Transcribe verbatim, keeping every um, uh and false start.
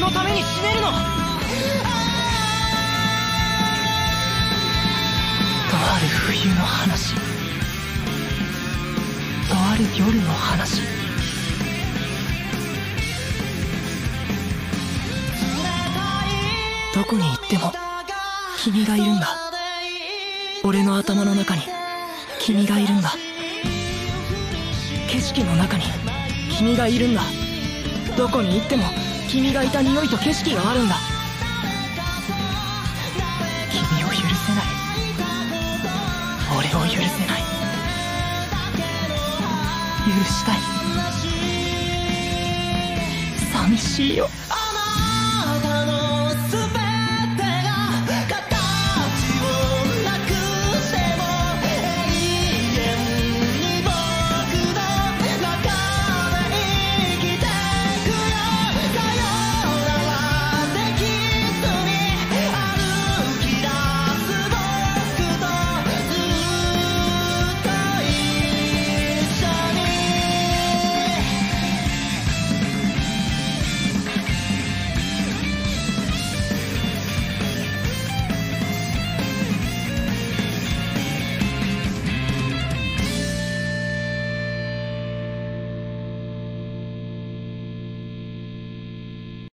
のために死ねるの。とある冬の話、とある夜の話。どこに行っても君がいるんだ。俺の頭の中に君がいるんだ。景色の中に君がいるんだ。どこに行っても君がいた匂いと景色があるんだ。君を許せない、俺を許せない、許したい。寂しいよ。